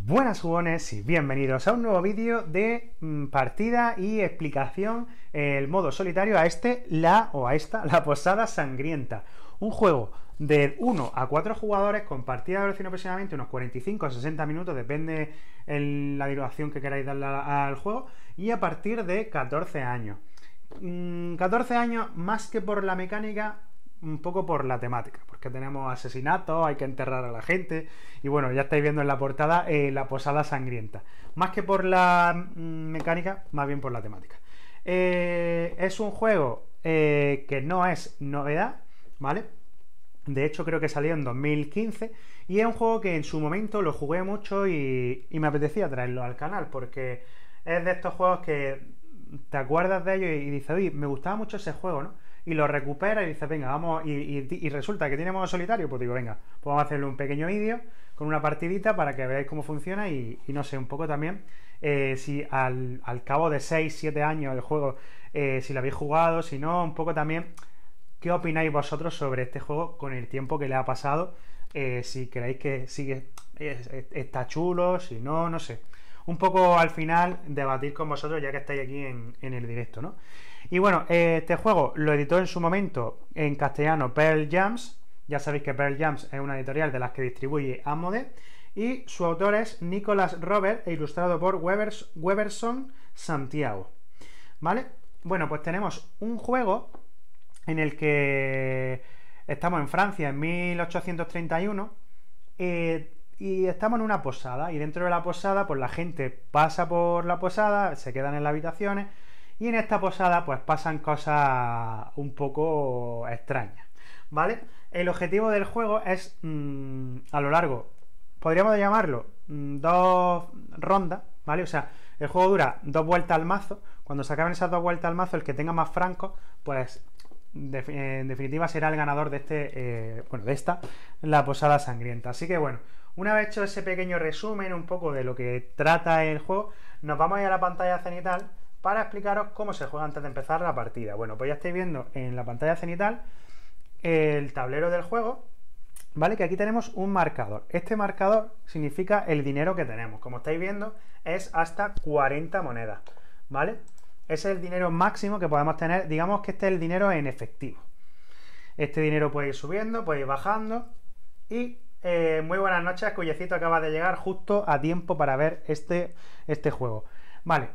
Buenas jugones y bienvenidos a un nuevo vídeo de partida y explicación el modo solitario a la Posada Sangrienta, un juego de 1 a 4 jugadores con partida de duración aproximadamente unos 45 a 60 minutos, depende la duración que queráis darle al juego, y a partir de 14 años. 14 años más que por la mecánica, un poco por la temática, porque tenemos asesinatos, hay que enterrar a la gente, y bueno, ya estáis viendo en la portada la Posada Sangrienta. Más que por la mecánica, más bien por la temática. Es un juego que no es novedad, ¿vale? De hecho, creo que salió en 2015, y es un juego que en su momento lo jugué mucho y me apetecía traerlo al canal, porque es de estos juegos que te acuerdas de ellos y dices, oye, me gustaba mucho ese juego, ¿no? Y lo recupera y dices, venga, vamos, y resulta que tiene modo solitario, pues digo, venga, pues vamos a hacerle un pequeño vídeo con una partidita para que veáis cómo funciona y no sé, un poco también, si al cabo de 6-7 años el juego, si lo habéis jugado, si no, un poco también, ¿qué opináis vosotros sobre este juego con el tiempo que le ha pasado? Si creéis que sigue, está chulo, si no, no sé. Un poco al final debatir con vosotros ya que estáis aquí en el directo, ¿no? Y bueno, este juego lo editó en su momento en castellano Pearl Jams. Ya sabéis que Pearl Jams es una editorial de las que distribuye Asmodee, y su autor es Nicholas Robert e ilustrado por Weberson Santiago, ¿vale? Bueno, pues tenemos un juego en el que estamos en Francia en 1831, y estamos en una posada, y dentro de la posada pues la gente pasa por la posada, se quedan en las habitaciones, y en esta posada pues pasan cosas un poco extrañas, ¿vale? El objetivo del juego es a lo largo, podríamos llamarlo 2 rondas, ¿vale? O sea, el juego dura 2 vueltas al mazo. Cuando se acaben esas 2 vueltas al mazo, el que tenga más francos pues en definitiva será el ganador de la Posada Sangrienta. Así que bueno, una vez hecho ese pequeño resumen un poco de lo que trata el juego, nos vamos a ir a la pantalla cenital para explicaros cómo se juega antes de empezar la partida. Bueno, pues ya estáis viendo en la pantalla cenital el tablero del juego, ¿vale? Que aquí tenemos un marcador. Este marcador significa el dinero que tenemos. Como estáis viendo, es hasta 40 monedas, ¿vale? Ese es el dinero máximo que podemos tener. Digamos que este es el dinero en efectivo. Este dinero puede ir subiendo, puede ir bajando. Y muy buenas noches, Cuyecito acaba de llegar justo a tiempo para ver este juego. Vale,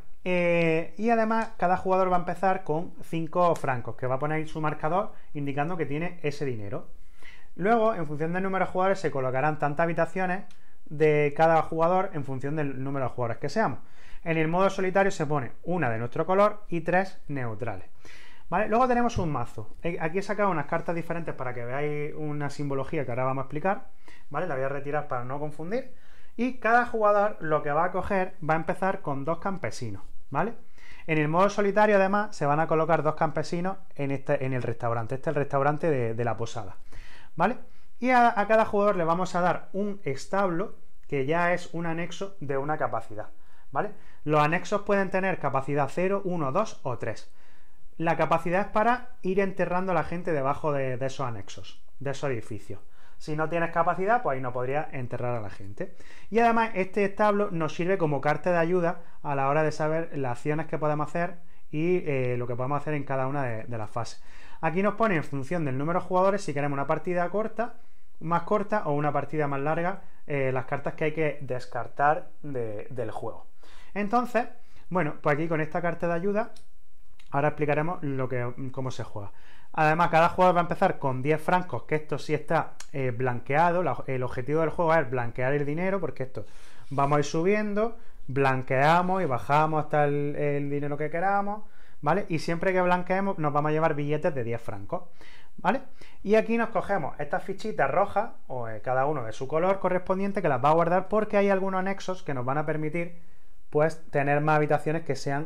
y además cada jugador va a empezar con 5 francos, que va a poner su marcador indicando que tiene ese dinero. Luego, en función del número de jugadores, se colocarán tantas habitaciones de cada jugador en función del número de jugadores que seamos. En el modo solitario se pone una de nuestro color y 3 neutrales, ¿vale? Luego tenemos un mazo. Aquí he sacado unas cartas diferentes para que veáis una simbología que ahora vamos a explicar, ¿vale? La voy a retirar para no confundir. Y cada jugador lo que va a coger va a empezar con 2 campesinos, ¿vale? En el modo solitario además se van a colocar 2 campesinos en el restaurante. Este es el restaurante de la posada, ¿vale? Y a cada jugador le vamos a dar un establo, que ya es un anexo de una capacidad, ¿vale? Los anexos pueden tener capacidad 0, 1, 2 o 3. La capacidad es para ir enterrando a la gente debajo de esos anexos, de esos edificios. Si no tienes capacidad, pues ahí no podrías enterrar a la gente. Y además este establo nos sirve como carta de ayuda a la hora de saber las acciones que podemos hacer y lo que podemos hacer en cada una de las fases. Aquí nos pone en función del número de jugadores si queremos una partida corta, más corta o una partida más larga, las cartas que hay que descartar del juego. Entonces, bueno, pues aquí con esta carta de ayuda ahora explicaremos cómo se juega. Además, cada jugador va a empezar con 10 francos, que esto sí está blanqueado. El objetivo del juego es blanquear el dinero, porque esto vamos a ir subiendo, blanqueamos y bajamos hasta el dinero que queramos, ¿vale? Y siempre que blanqueemos nos vamos a llevar billetes de 10 francos, ¿vale? Y aquí nos cogemos estas fichitas rojas, o cada uno de su color correspondiente, que las va a guardar porque hay algunos anexos que nos van a permitir, pues, tener más habitaciones que sean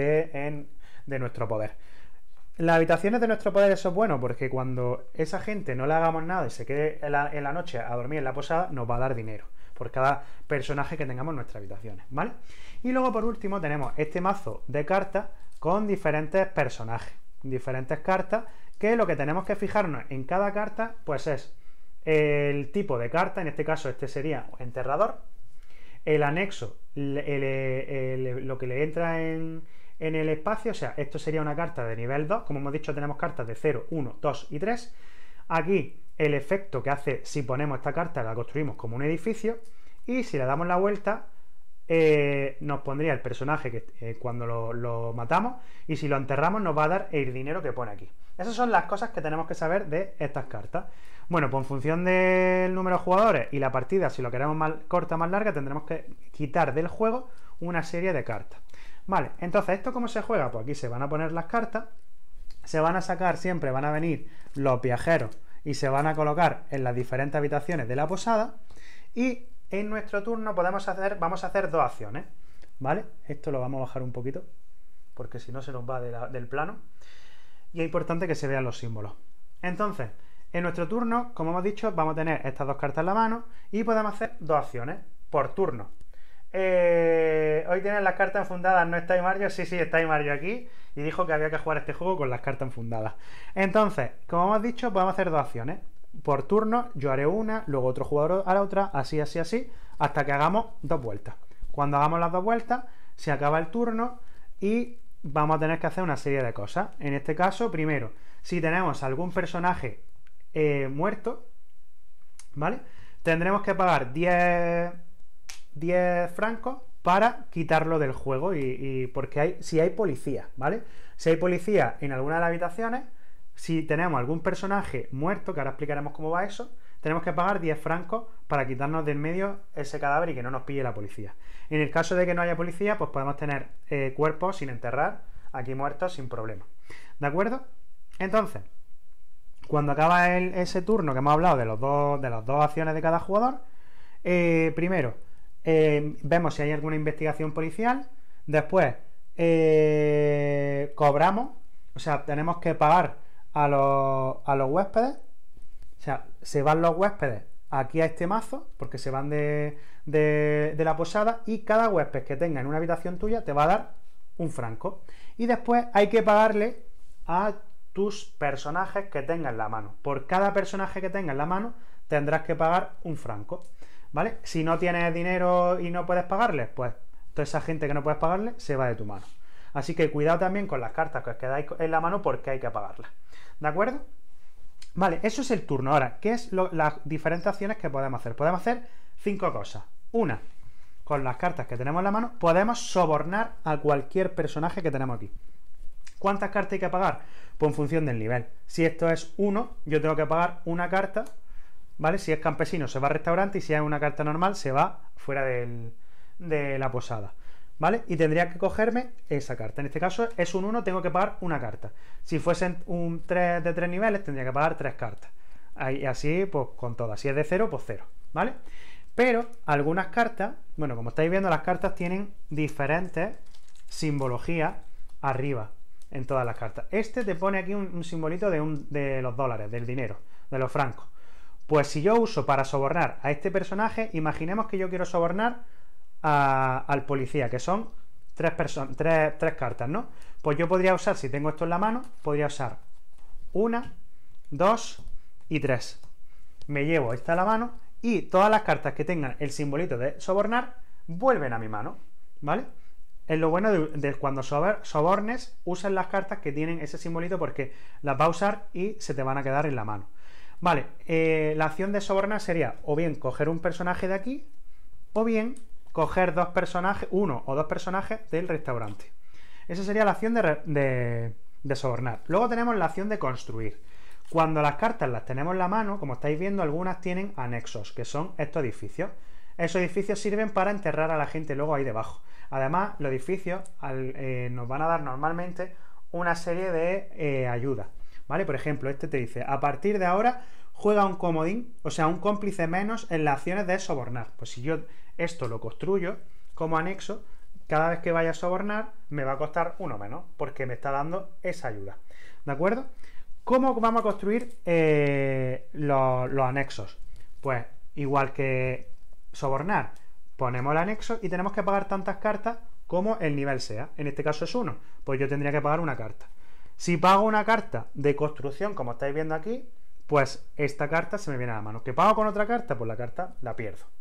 de nuestro poder. Las habitaciones de nuestro poder, eso es bueno, porque cuando esa gente no le hagamos nada y se quede en la noche a dormir en la posada, nos va a dar dinero por cada personaje que tengamos en nuestras habitaciones, ¿vale? Y luego, por último, tenemos este mazo de cartas con diferentes personajes, diferentes cartas, que lo que tenemos que fijarnos en cada carta, pues es el tipo de carta. En este caso este sería enterrador, el anexo, lo que le entra en el espacio, o sea, esto sería una carta de nivel 2, como hemos dicho tenemos cartas de 0, 1, 2 y 3. Aquí el efecto que hace si ponemos esta carta la construimos como un edificio, y si le damos la vuelta nos pondría el personaje que cuando lo matamos, y si lo enterramos nos va a dar el dinero que pone aquí. Esas son las cosas que tenemos que saber de estas cartas. Bueno, pues en función del número de jugadores y la partida, si lo queremos más corta o más larga, tendremos que quitar del juego una serie de cartas. Vale, entonces, ¿esto cómo se juega? Pues aquí se van a poner las cartas, se van a sacar, siempre van a venir los viajeros y se van a colocar en las diferentes habitaciones de la posada, y en nuestro turno vamos a hacer dos acciones, ¿vale? Esto lo vamos a bajar un poquito, porque si no se nos va del plano, y es importante que se vean los símbolos. Entonces, en nuestro turno, como hemos dicho, vamos a tener estas dos cartas en la mano, y podemos hacer dos acciones por turno. Hoy tienen las cartas enfundadas, ¿no está Mario? Sí, está Mario aquí, y dijo que había que jugar este juego con las cartas enfundadas. Entonces, como hemos dicho, podemos hacer dos acciones por turno. Yo haré una, luego otro jugador a la otra, así, hasta que hagamos dos vueltas. Cuando hagamos las dos vueltas, se acaba el turno y vamos a tener que hacer una serie de cosas. En este caso, primero, si tenemos algún personaje muerto, ¿vale? Tendremos que pagar 10 francos para quitarlo del juego, y porque si hay policía, ¿vale? Si hay policía en alguna de las habitaciones, si tenemos algún personaje muerto, que ahora explicaremos cómo va eso, tenemos que pagar 10 francos para quitarnos del medio ese cadáver y que no nos pille la policía. En el caso de que no haya policía, pues podemos tener cuerpos sin enterrar, aquí muertos sin problema. ¿De acuerdo? Entonces, cuando acaba ese turno que hemos hablado de las dos acciones de cada jugador, primero vemos si hay alguna investigación policial. Después cobramos, o sea, tenemos que pagar a los huéspedes. O sea, se van los huéspedes aquí a este mazo, porque se van de la posada, y cada huésped que tenga en una habitación tuya te va a dar un franco. Y después hay que pagarle a tus personajes que tengas en la mano. Por cada personaje que tengas en la mano tendrás que pagar un franco, ¿vale? Si no tienes dinero y no puedes pagarles, pues toda esa gente que no puedes pagarle se va de tu mano. Así que cuidado también con las cartas que os quedáis en la mano, porque hay que pagarlas. ¿De acuerdo? Vale, eso es el turno. Ahora, ¿qué es las diferentes acciones que podemos hacer? Podemos hacer 5 cosas. Una, con las cartas que tenemos en la mano, podemos sobornar a cualquier personaje que tenemos aquí. ¿Cuántas cartas hay que pagar? Pues en función del nivel. Si esto es 1, yo tengo que pagar una carta, ¿vale? Si es campesino se va al restaurante, y si es una carta normal se va fuera de la posada, ¿vale? Y tendría que cogerme esa carta. En este caso es un 1, tengo que pagar una carta. Si fuesen un 3 de 3 niveles, tendría que pagar 3 cartas. Y así, pues con todas. Si es de 0, pues 0, ¿vale? Pero algunas cartas, bueno, como estáis viendo, las cartas tienen diferentes simbologías arriba en todas las cartas. Este te pone aquí un simbolito de los dólares, del dinero, de los francos. Pues si yo uso para sobornar a este personaje, imaginemos que yo quiero sobornar al policía, que son tres cartas, ¿no? Pues yo podría usar, si tengo esto en la mano, podría usar 1, 2 y 3. Me llevo esta a la mano, y todas las cartas que tengan el simbolito de sobornar vuelven a mi mano, ¿vale? Es lo bueno de cuando sobornes, usen las cartas que tienen ese simbolito, porque las va a usar y se te van a quedar en la mano. Vale, la acción de sobornar sería o bien coger un personaje de aquí, o bien coger uno o dos personajes del restaurante. Esa sería la acción de sobornar. Luego tenemos la acción de construir. Cuando las cartas las tenemos en la mano, como estáis viendo, algunas tienen anexos, que son estos edificios. Esos edificios sirven para enterrar a la gente luego ahí debajo. Además, los edificios nos van a dar normalmente una serie de ayudas, ¿vale? Por ejemplo, este te dice, a partir de ahora juega un comodín, o sea, un cómplice menos en las acciones de sobornar. Pues si yo esto lo construyo como anexo, cada vez que vaya a sobornar me va a costar uno menos, porque me está dando esa ayuda. ¿De acuerdo? ¿Cómo vamos a construir los anexos? Pues igual que sobornar, ponemos el anexo y tenemos que pagar tantas cartas como el nivel sea. En este caso es 1, pues yo tendría que pagar una carta. Si pago una carta de construcción, como estáis viendo aquí, pues esta carta se me viene a la mano. ¿Que pago con otra carta? Pues la carta la pierdo,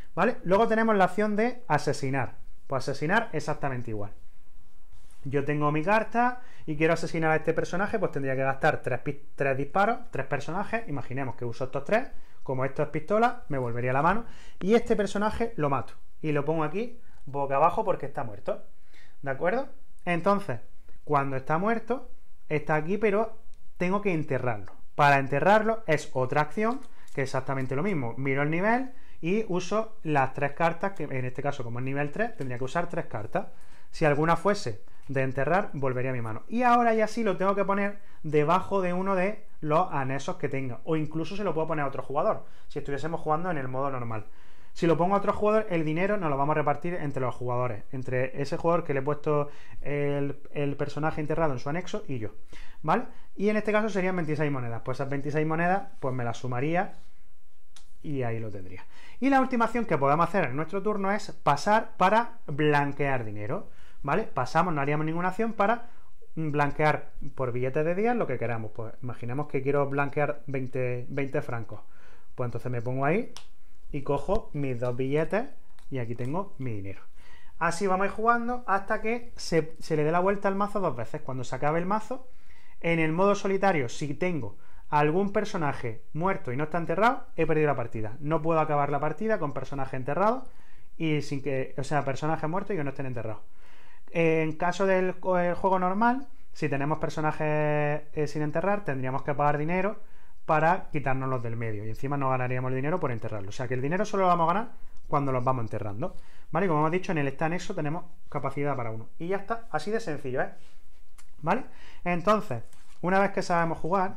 ¿vale? Luego tenemos la opción de asesinar. Pues asesinar exactamente igual. Yo tengo mi carta y quiero asesinar a este personaje, pues tendría que gastar 3 disparos, 3 personajes. Imaginemos que uso estos 3, como esto es pistola, me volvería la mano. Y este personaje lo mato y lo pongo aquí boca abajo porque está muerto. ¿De acuerdo? Entonces, cuando está muerto, está aquí, pero tengo que enterrarlo. Para enterrarlo es otra acción, que es exactamente lo mismo. Miro el nivel y uso las 3 cartas, que en este caso, como es nivel 3, tendría que usar 3 cartas. Si alguna fuese de enterrar, volvería a mi mano. Y ahora ya sí lo tengo que poner debajo de uno de los anexos que tenga. O incluso se lo puedo poner a otro jugador, si estuviésemos jugando en el modo normal. Si lo pongo a otro jugador, el dinero nos lo vamos a repartir entre los jugadores. Entre ese jugador que le he puesto el personaje enterrado en su anexo y yo. ¿Vale? Y en este caso serían 26 monedas. Pues esas 26 monedas, pues me las sumaría y ahí lo tendría. Y la última acción que podemos hacer en nuestro turno es pasar para blanquear dinero. ¿Vale? Pasamos, no haríamos ninguna acción para blanquear por billetes de 10 lo que queramos. Pues imaginemos que quiero blanquear 20 francos. Pues entonces me pongo ahí y cojo mis 2 billetes y aquí tengo mi dinero. Así vamos a ir jugando hasta que se le dé la vuelta al mazo 2 veces. Cuando se acabe el mazo, en el modo solitario, si tengo algún personaje muerto y no está enterrado, he perdido la partida. No puedo acabar la partida con personaje enterrado y sin que, o sea, personaje muerto y que no estén enterrados. En caso del juego normal, si tenemos personajes sin enterrar, tendríamos que pagar dinero para quitárnoslos del medio y encima no ganaríamos el dinero por enterrarlo. O sea que el dinero solo lo vamos a ganar cuando los vamos enterrando. ¿Vale? Como hemos dicho, en el este anexo tenemos capacidad para uno. Y ya está, así de sencillo, ¿eh? ¿Vale? Entonces, una vez que sabemos jugar,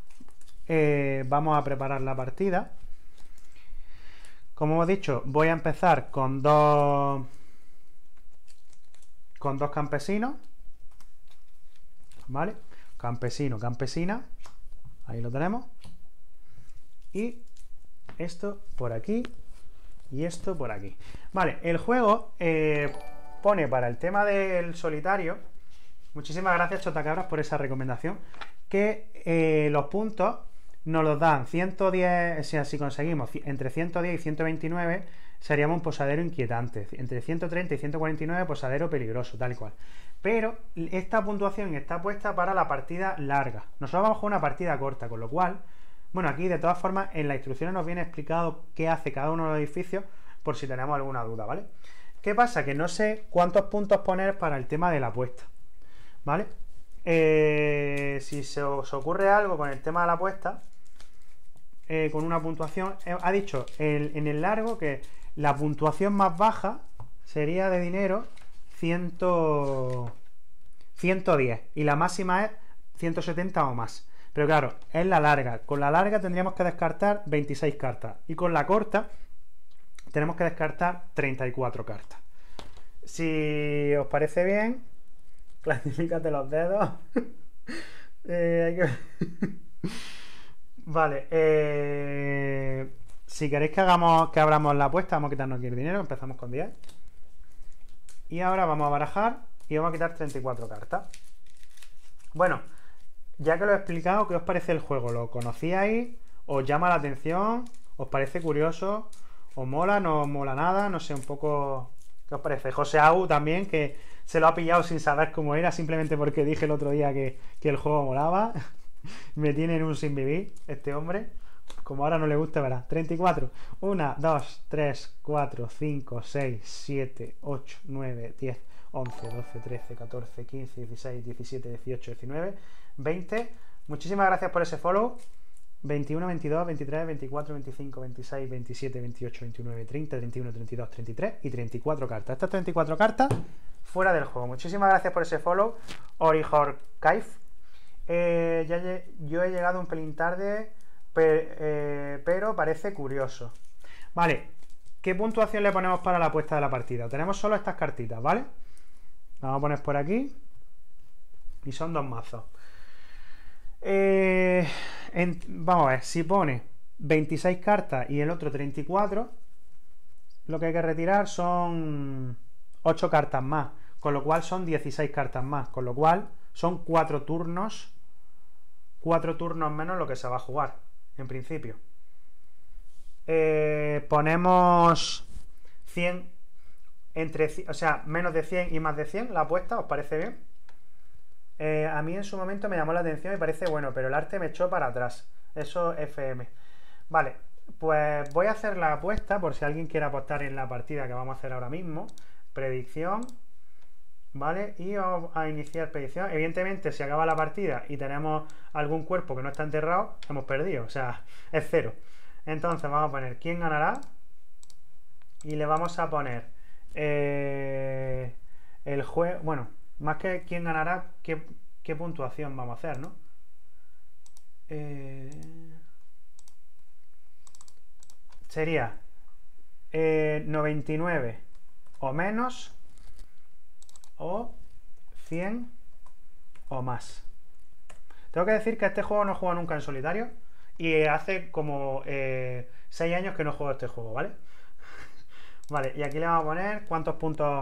vamos a preparar la partida. Como hemos dicho, voy a empezar con dos campesinos. ¿Vale? Campesino, campesina. Ahí lo tenemos. Y esto por aquí. Y esto por aquí. Vale, el juego pone para el tema del solitario. Muchísimas gracias, Chotacabras, por esa recomendación. Que los puntos nos los dan 110. O sea, si conseguimos entre 110 y 129, seríamos un posadero inquietante. Entre 130 y 149, posadero peligroso, tal y cual. Pero esta puntuación está puesta para la partida larga. Nosotros vamos a jugar una partida corta, con lo cual, bueno, aquí de todas formas en las instrucciones nos viene explicado qué hace cada uno de los edificios, por si tenemos alguna duda, ¿vale? ¿Qué pasa? Que no sé cuántos puntos poner para el tema de la apuesta, ¿vale? Si se os ocurre algo con el tema de la apuesta, con una puntuación, ha dicho en el largo que la puntuación más baja sería de dinero 110 y la máxima es 170 o más. Pero claro, es la larga. Con la larga tendríamos que descartar 26 cartas y con la corta tenemos que descartar 34 cartas. Si os parece bien, clasifícate los dedos. Vale, si queréis que abramos la apuesta, vamos a quitarnos aquí el dinero. Empezamos con 10 y ahora vamos a barajar y vamos a quitar 34 cartas. Bueno, ya que lo he explicado, ¿qué os parece el juego? ¿Lo conocíais? ¿Os llama la atención? ¿Os parece curioso? ¿Os mola? ¿No os mola nada? No sé, un poco... ¿Qué os parece? José Au también, que se lo ha pillado sin saber cómo era, simplemente porque dije el otro día que el juego molaba. Me tiene en un sin vivir este hombre. Como ahora no le gusta, verá. 34. 1, 2, 3, 4, 5, 6, 7, 8, 9, 10, 11, 12, 13, 14, 15, 16, 17, 18, 19, 20. Muchísimas gracias por ese follow. 21, 22, 23, 24, 25, 26, 27, 28, 29, 30, 31, 32, 33 y 34 cartas. Estas 34 cartas fuera del juego. Muchísimas gracias por ese follow, Orihor Kaif. Yo he llegado un pelín tarde, pero parece curioso. Vale, ¿qué puntuación le ponemos para la apuesta de la partida? Tenemos solo estas cartitas, ¿vale? Vamos a poner por aquí. Y son 2 mazos. Vamos a ver, si pone 26 cartas y el otro 34, lo que hay que retirar son 8 cartas más, con lo cual son 16 cartas más, con lo cual son 4 turnos menos lo que se va a jugar en principio. Ponemos 100, o sea, menos de 100 y más de 100, la apuesta, ¿os parece bien? A mí en su momento me llamó la atención y parece bueno, pero el arte me echó para atrás. Eso FM. Vale, pues voy a hacer la apuesta por si alguien quiere apostar en la partida que vamos a hacer ahora mismo. Predicción. ¿Vale? Y vamos a iniciar predicción. Evidentemente, si acaba la partida y tenemos algún cuerpo que no está enterrado, hemos perdido. O sea, es 0. Entonces vamos a poner quién ganará. Y le vamos a poner el juego. Bueno, más que quién ganará, qué puntuación vamos a hacer, ¿no? Sería 99 o menos o 100 o más. Tengo que decir que este juego no he jugado nunca en solitario y hace como 6 años que no juego este juego, ¿vale? Vale, y aquí le vamos a poner cuántos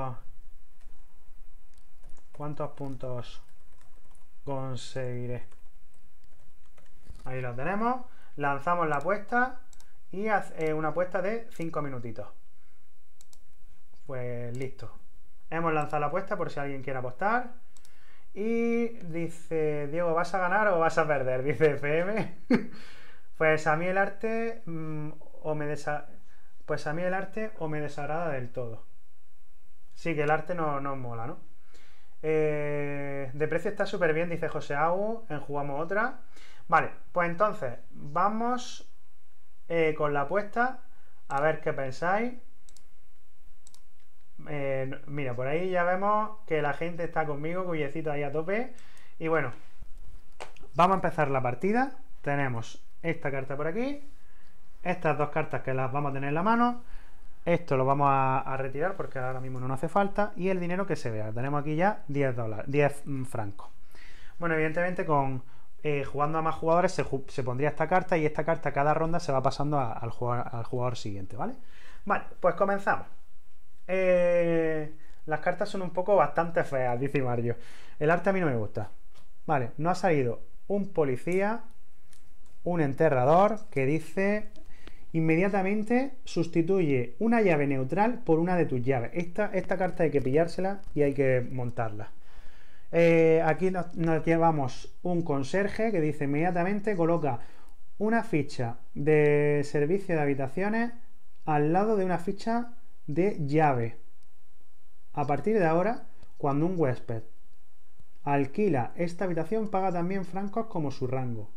puntos conseguiré. Ahí lo tenemos. Lanzamos la apuesta y una apuesta de 5 minutitos. Pues listo. Hemos lanzado la apuesta por si alguien quiere apostar. Y dice, Diego, ¿vas a ganar o vas a perder? Dice FM. Pues a mí el arte pues a mí el arte o me desagrada del todo. Sí, que el arte no mola, ¿no? De precio está súper bien, dice José Agu. En Jugamos Otra. Vale, pues entonces vamos con la apuesta. A ver qué pensáis. Mira, por ahí ya vemos que la gente está conmigo, cuyecito ahí a tope. Y bueno, vamos a empezar la partida. Tenemos esta carta por aquí, estas dos cartas que las vamos a tener en la mano. Esto lo vamos a retirar porque ahora mismo no nos hace falta. Y el dinero que se vea, tenemos aquí ya 10 francos. Bueno, evidentemente jugando a más jugadores se pondría esta carta y esta carta cada ronda se va pasando al jugador siguiente, ¿vale? Vale, pues comenzamos. Las cartas son un poco bastante feas, dice Mario. El arte a mí no me gusta. Vale, no ha salido un policía, un enterrador que dice inmediatamente sustituye una llave neutral por una de tus llaves. Esta carta hay que pillársela y hay que montarla. Aquí nos llevamos un conserje que dice inmediatamente coloca una ficha de servicio de habitaciones al lado de una ficha de llave. A partir de ahora, cuando un huésped alquila esta habitación, paga también francos como su rango.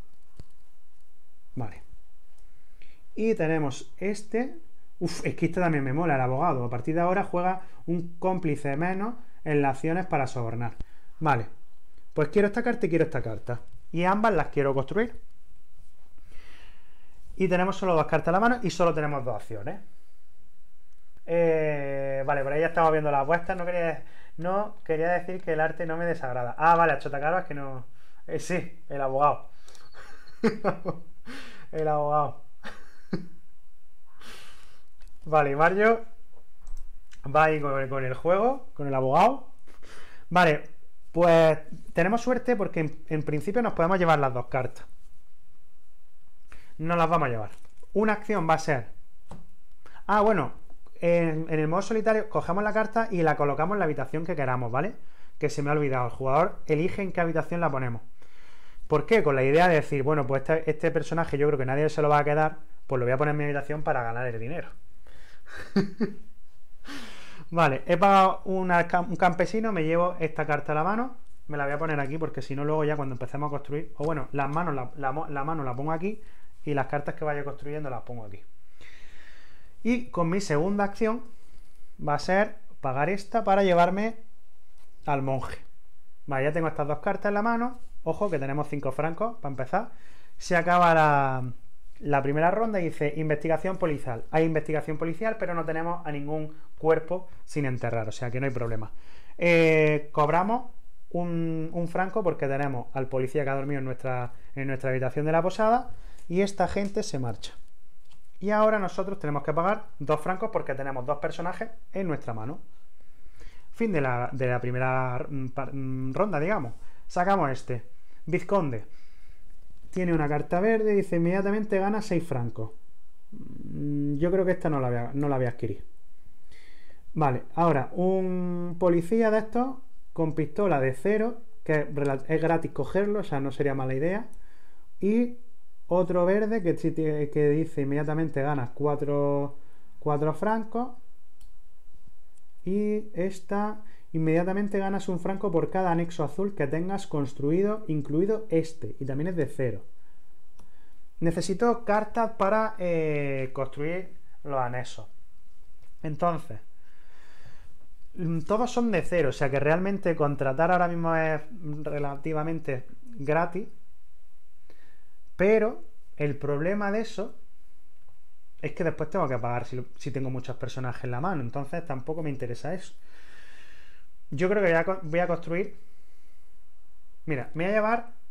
Vale. Y tenemos este. Uf, es que este también me mola, el abogado. A partir de ahora juega un cómplice menos en las acciones para sobornar. Vale. Pues quiero esta carta y quiero esta carta. Y ambas las quiero construir. Y tenemos solo dos cartas a la mano y solo tenemos dos acciones. Vale, por ahí ya estamos viendo las apuestas. No quería decir que el arte no me desagrada. Ah, vale, a Chotacaro es que no. Sí, el abogado. El abogado. Vale, Mario va ahí con el juego, con el abogado. Vale, pues tenemos suerte porque en principio nos podemos llevar las dos cartas. No las vamos a llevar. Una acción va a ser. Ah, bueno. En el modo solitario cogemos la carta y la colocamos en la habitación que queramos, ¿vale? Que se me ha olvidado. El jugador elige en qué habitación la ponemos. ¿Por qué? Con la idea de decir, bueno, pues este personaje yo creo que nadie se lo va a quedar, pues lo voy a poner en mi habitación para ganar el dinero. Vale, he pagado un campesino, me llevo esta carta a la mano, me la voy a poner aquí porque si no luego ya cuando empecemos a construir, o bueno, la mano la pongo aquí y las cartas que vaya construyendo las pongo aquí. Y con mi segunda acción va a ser pagar esta para llevarme al monje. Vale, ya tengo estas dos cartas en la mano. Ojo que tenemos 5 francos para empezar. Se acaba la primera ronda y dice investigación policial. Hay investigación policial, pero no tenemos a ningún cuerpo sin enterrar, o sea que no hay problema. Cobramos un franco porque tenemos al policía que ha dormido en nuestra habitación de la posada y esta gente se marcha. Y ahora nosotros tenemos que pagar 2 francos porque tenemos 2 personajes en nuestra mano. Fin de la primera ronda, digamos. Sacamos este. Vizconde. Tiene una carta verde, dice inmediatamente gana 6 francos. Yo creo que esta no la voy a adquirir. Vale, ahora, un policía de estos con pistola de cero, que es gratis cogerlo, o sea, no sería mala idea. Y otro verde que dice inmediatamente ganas 4 francos. Y esta, inmediatamente ganas un franco por cada anexo azul que tengas construido, incluido este. Y también es de cero. Necesito cartas para construir los anexos. Entonces, todos son de cero, o sea que realmente contratar ahora mismo es relativamente gratis. Pero el problema de eso es que después tengo que pagar si tengo muchos personajes en la mano. Entonces tampoco me interesa eso. Yo creo que voy a construir. Mira, me voy a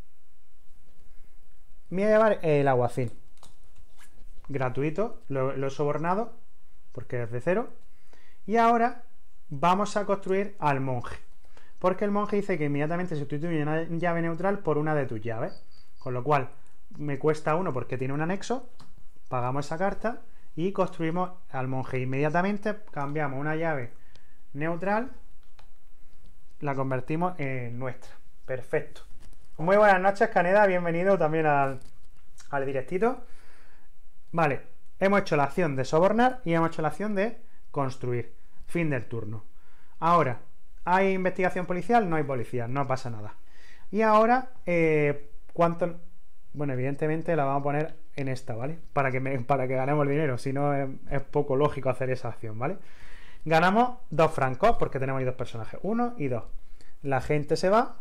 llevar el aguacil. Gratuito. Lo he sobornado porque es de cero. Y ahora vamos a construir al monje. Porque el monje dice que inmediatamente sustituye una llave neutral por una de tus llaves. Con lo cual me cuesta 1 porque tiene un anexo. Pagamos esa carta y construimos al monje. Inmediatamente cambiamos una llave neutral, la convertimos en nuestra. Perfecto. Muy buenas noches, Caneda. Bienvenido también al directito. Vale, hemos hecho la acción de sobornar y hemos hecho la acción de construir. Fin del turno. Ahora, ¿hay investigación policial? No hay policía, no pasa nada. Y ahora, ¿cuánto? Bueno, evidentemente la vamos a poner en esta, ¿vale? Para que ganemos el dinero, si no es poco lógico hacer esa acción, ¿vale? Ganamos 2 francos porque tenemos ahí 2 personajes, 1 y 2. La gente se va.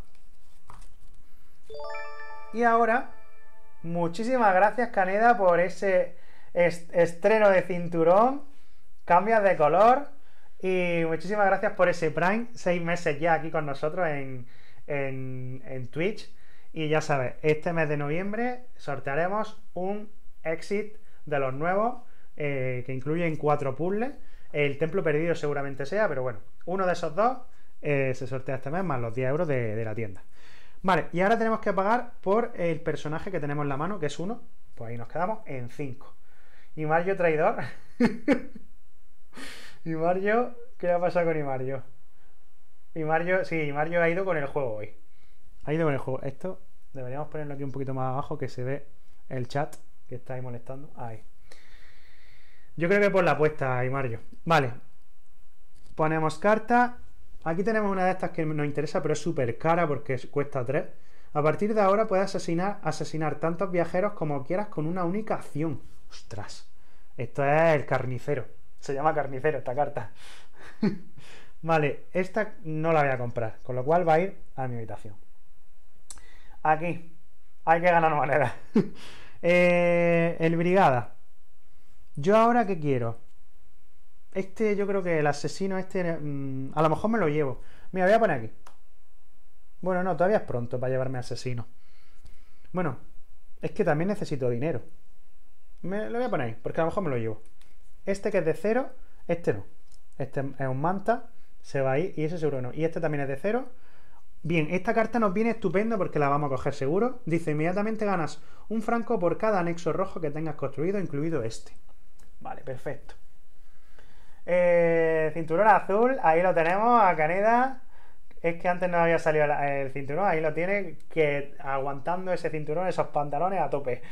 Y ahora, muchísimas gracias, Caneda, por ese estreno de cinturón. Cambias de color. Y muchísimas gracias por ese Prime, 6 meses ya aquí con nosotros en Twitch. Y ya sabes, este mes de noviembre sortearemos un Exit de los nuevos que incluyen 4 puzzles. El templo perdido seguramente sea, pero bueno, uno de esos 2 se sortea este mes más los 10 euros de la tienda. Vale, y ahora tenemos que pagar por el personaje que tenemos en la mano, que es 1. Pues ahí nos quedamos en 5. Y Mario traidor. Y Mario, ¿qué ha pasado con Imario? Sí, Mario ha ido con el juego hoy. Ha ido con el juego. Esto deberíamos ponerlo aquí un poquito más abajo, que se ve el chat que está ahí molestando. Ahí. Yo creo que por la apuesta, Imario. Vale. Ponemos carta. Aquí tenemos una de estas que nos interesa, pero es súper cara porque cuesta 3. A partir de ahora puedes asesinar tantos viajeros como quieras con una única acción. Ostras. Esto es el carnicero. Se llama carnicero esta carta. Vale, esta no la voy a comprar, con lo cual va a ir a mi habitación. Aquí hay que ganar moneda. El brigada. Yo ahora ¿qué quiero? Yo creo que el asesino a lo mejor me lo llevo. Mira, voy a poner aquí. Bueno, no, todavía es pronto para llevarme asesino. Bueno, es que también necesito dinero. Lo voy a poner ahí, porque a lo mejor me lo llevo. Este que es de 0, este no. Este es un manta, se va ahí y ese seguro no. Y este también es de 0. Bien, esta carta nos viene estupendo porque la vamos a coger seguro. Dice, inmediatamente ganas un franco por cada anexo rojo que tengas construido, incluido este. Vale, perfecto. Cinturón azul, ahí lo tenemos, a Caneda. Es que antes no había salido el cinturón, ahí lo tiene, que aguantando ese cinturón, esos pantalones a tope.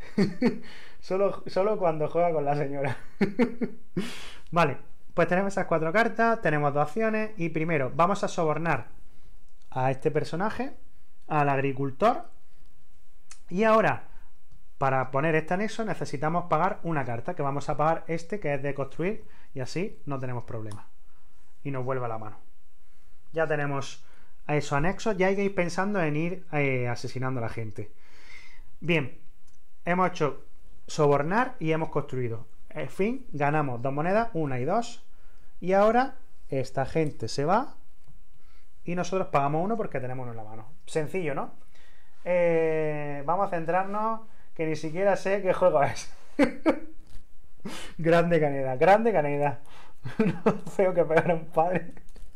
Solo cuando juega con la señora. Vale, pues tenemos esas 4 cartas, tenemos 2 acciones y primero vamos a sobornar a este personaje, al agricultor, y ahora para poner este anexo necesitamos pagar una carta, que vamos a pagar este que es de construir, y así no tenemos problema y nos vuelve a la mano. Ya tenemos a esos anexos, ya hay que ir pensando en ir asesinando a la gente. Bien, hemos hecho sobornar y hemos construido. En fin, ganamos 2 monedas, 1 y 2. Y ahora esta gente se va y nosotros pagamos 1 porque tenemos 1 en la mano. Sencillo, ¿no? Vamos a centrarnos, que ni siquiera sé qué juego es. Grande Caneda, grande Caneda. No feo que pegar a un padre.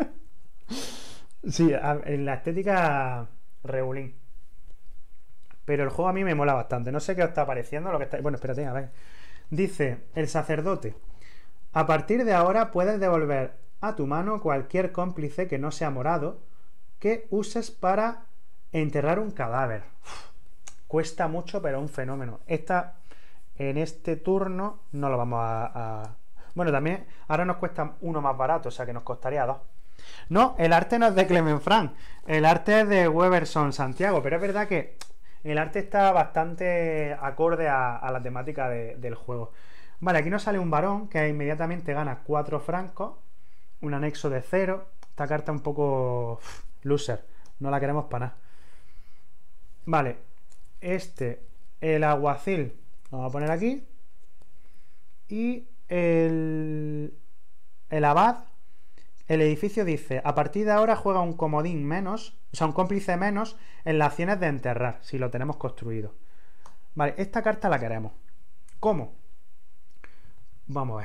Sí, en la estética regulín. Pero el juego a mí me mola bastante. No sé qué os está pareciendo lo que está... Bueno, espérate, a ver. Dice, el sacerdote. A partir de ahora puedes devolver a tu mano cualquier cómplice que no sea morado que uses para enterrar un cadáver. Cuesta mucho, pero un fenómeno. En este turno no lo vamos Bueno, también ahora nos cuesta uno más barato, o sea que nos costaría dos. No, el arte no es de Clement Frank, el arte es de Weberson Santiago, pero es verdad que el arte está bastante acorde a la temática del juego. Vale, aquí nos sale un varón que inmediatamente gana 4 francos, un anexo de 0. Esta carta un poco loser, no la queremos para nada. Vale, el alguacil, lo vamos a poner aquí. Y el abad, el edificio dice, a partir de ahora juega un comodín menos, o sea, un cómplice menos en las acciones de enterrar, si lo tenemos construido. Vale, esta carta la queremos. ¿Cómo? Vamos a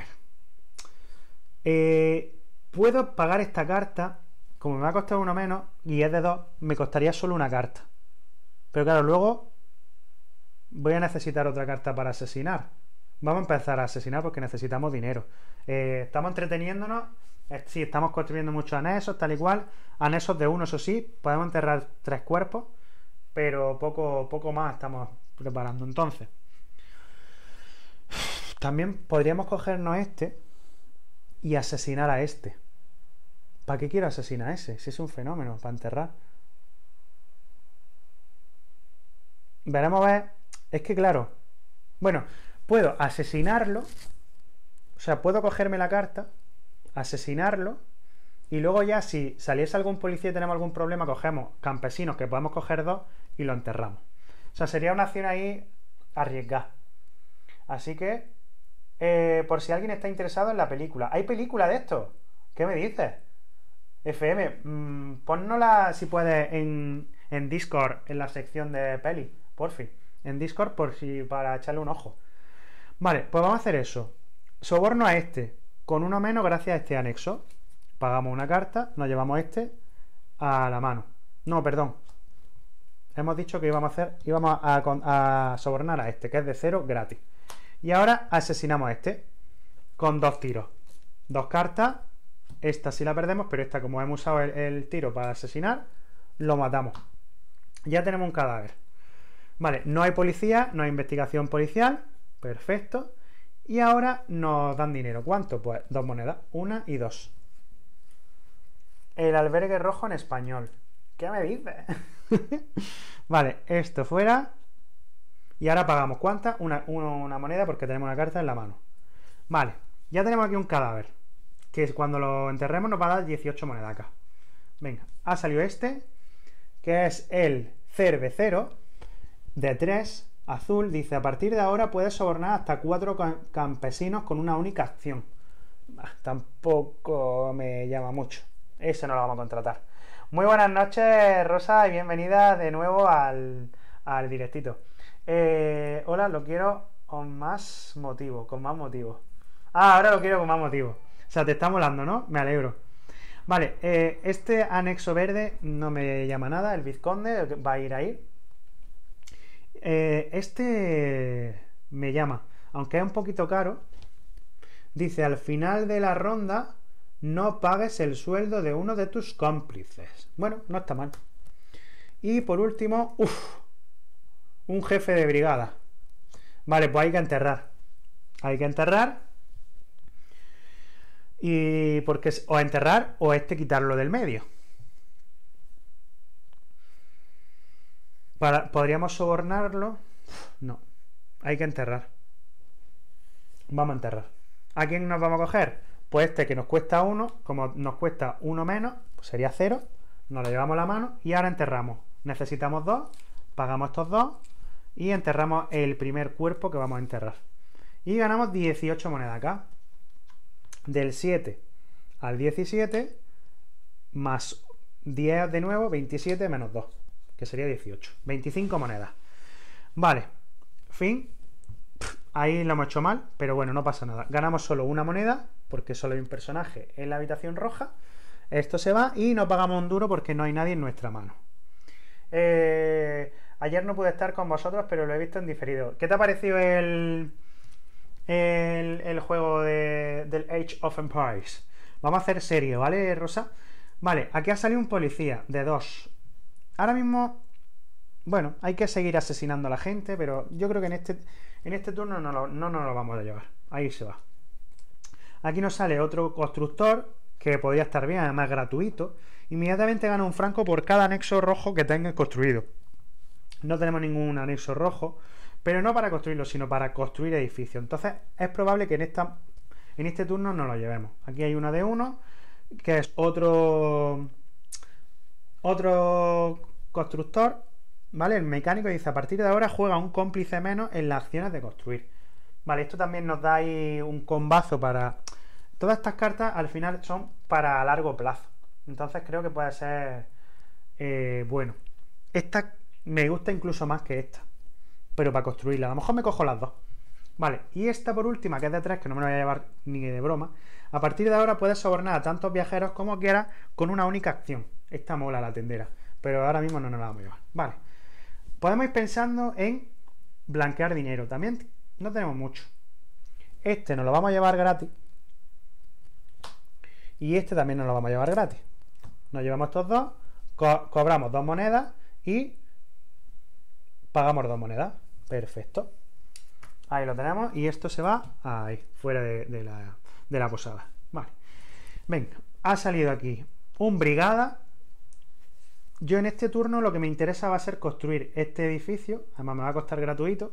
ver. Puedo pagar esta carta, como me va a costar uno menos, y es de 2, me costaría solo una carta. Pero claro, luego voy a necesitar otra carta para asesinar. Vamos a empezar a asesinar porque necesitamos dinero. Estamos entreteniéndonos. Sí, estamos construyendo muchos anexos, tal y cual. Anexos de 1, eso sí. Podemos enterrar 3 cuerpos, pero poco más estamos preparando. Entonces, también podríamos cogernos y asesinar a este. ¿Para qué quiero asesinar a ese? Si es un fenómeno, para enterrar. Veremos a ver. Es que claro. Bueno, puedo asesinarlo. O sea, puedo cogerme la carta, asesinarlo, y luego ya si saliese algún policía y tenemos algún problema, cogemos campesinos, que podemos coger 2, y lo enterramos. O sea, sería una acción ahí arriesgada. Así que, por si alguien está interesado en la película. ¿Hay película de esto? ¿Qué me dices? FM, ponnosla si puedes en Discord, en la sección de peli, porfi. En Discord para echarle un ojo. Vale, pues vamos a hacer eso. Soborno a con uno menos gracias a este anexo. Pagamos una carta, nos llevamos a la mano. No, perdón. Hemos dicho que íbamos a sobornar a que es de 0 gratis. Y ahora asesinamos a con 2 tiros. 2 cartas. Esta sí la perdemos, pero esta, como hemos usado el tiro para asesinar, lo matamos. Ya tenemos un cadáver. Vale, no hay policía, no hay investigación policial. Perfecto. Y ahora nos dan dinero. ¿Cuánto? Pues 2 monedas. 1 y 2. El albergue rojo en español. ¿Qué me dices? Vale, esto fuera. Y ahora pagamos. ¿Cuántas? Una moneda porque tenemos una carta en la mano. Vale, ya tenemos aquí un cadáver. Que cuando lo enterremos nos va a dar 18 monedas acá. Venga, ha salido que es el cervecero de 3, azul. Dice, a partir de ahora puedes sobornar hasta 4 campesinos con una única acción. Tampoco me llama mucho. Eso no lo vamos a contratar. Muy buenas noches, Rosa, y bienvenida de nuevo al directito. Hola, lo quiero con más motivo. Ahora lo quiero con más motivo. O sea, te está molando, ¿no? Me alegro. Vale, este anexo verde no me llama nada. El vizconde va a ir ahí. Me llama, aunque es un poquito caro. Dice, al final de la ronda no pagues el sueldo de uno de tus cómplices. Bueno, no está mal. Y por último, un jefe de brigada. Vale, pues hay que enterrar. Y porque o enterrar o quitarlo del medio. ¿Podríamos sobornarlo? No. Hay que enterrar. Vamos a enterrar. ¿A quién nos vamos a coger? Pues que nos cuesta 1. Como nos cuesta 1 menos, pues sería 0. Nos lo llevamos a la mano y ahora enterramos. Necesitamos 2. Pagamos estos 2. Y enterramos el primer cuerpo que vamos a enterrar. Y ganamos 18 monedas acá. Del 7 al 17 más 10 de nuevo, 27 menos 2, que sería 18. 25 monedas. Vale, fin. Ahí lo hemos hecho mal, pero bueno, no pasa nada. Ganamos solo una moneda, porque solo hay un personaje en la habitación roja. Esto se va y no pagamos un duro porque no hay nadie en nuestra mano. Ayer no pude estar con vosotros, pero lo he visto en diferido. ¿Qué te ha parecido el juego del Age of Empires? Vamos a hacer serio, ¿vale, Rosa? Vale, aquí ha salido un policía de 2. Ahora mismo, bueno, hay que seguir asesinando a la gente, pero yo creo que en este turno no nos lo vamos a llevar. Ahí se va. Aquí nos sale otro constructor, que podría estar bien, además gratuito. Inmediatamente gana un franco por cada anexo rojo que tenga construido. No tenemos ningún anexo rojo, pero no para construirlo, sino para construir edificios. Entonces es probable que en este turno no lo llevemos. Aquí hay una de 1, que es otro constructor, ¿vale? El mecánico dice: a partir de ahora juega un cómplice menos en las acciones de construir. Vale, esto también nos da ahí un combazo para... Todas estas cartas al final son para largo plazo. Entonces creo que puede ser bueno. Esta me gusta incluso más que esta, pero para construirla. A lo mejor me cojo las dos. Vale, y esta por última, que es de 3, que no me la voy a llevar ni de broma. A partir de ahora puedes sobornar a tantos viajeros como quieras con una única acción. Esta mola, la tendera, pero ahora mismo no nos la vamos a llevar. Vale, podemos ir pensando en blanquear dinero. También no tenemos mucho. Este nos lo vamos a llevar gratis, y este también nos lo vamos a llevar gratis. Nos llevamos estos dos, cobramos 2 monedas y pagamos 2 monedas. Perfecto. Ahí lo tenemos, y esto se va ahí, fuera de la posada. Vale. Venga, ha salido aquí un brigada. Yo en este turno lo que me interesa va a ser construir este edificio. Además me va a costar gratuito.